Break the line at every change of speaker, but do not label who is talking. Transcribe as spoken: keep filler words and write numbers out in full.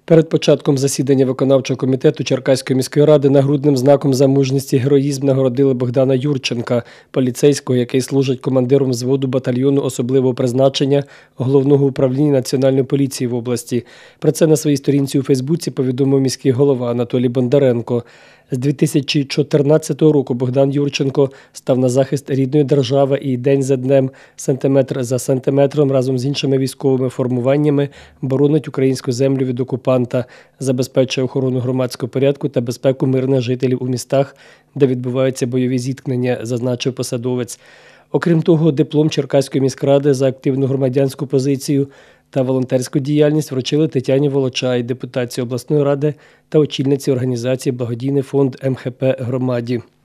Перед початком засідання виконавчого комітету Черкаської міської ради нагрудним знаком за мужність і героїзм нагородили Богдана Юрченка, поліцейського, який служить командиром взводу батальйону особливого призначення Головного управління Національної поліції в області. Про це на своїй сторінці у Фейсбуці повідомив міський голова Анатолій Бондаренко. З дві тисячі чотирнадцятого року Богдан Юрченко став на захист рідної держави і день за днем, сантиметр за сантиметром разом з іншими військовими формуваннями боронить українську землю від окупанта, забезпечує охорону громадського порядку та безпеку мирних жителів у містах, де відбуваються бойові зіткнення, зазначив посадовець. Окрім того, диплом Черкаської міськради за активну громадянську позицію та волонтерську діяльність вручили Тетяні Волочай, депутатці обласної ради та очільниці організації «Благодійний фонд ем ха пе громаді».